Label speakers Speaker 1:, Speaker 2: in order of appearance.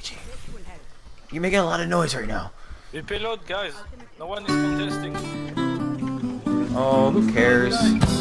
Speaker 1: Luigi. You're making a lot of noise right now.
Speaker 2: We payload, guys. No one is contesting.
Speaker 1: Oh, who cares?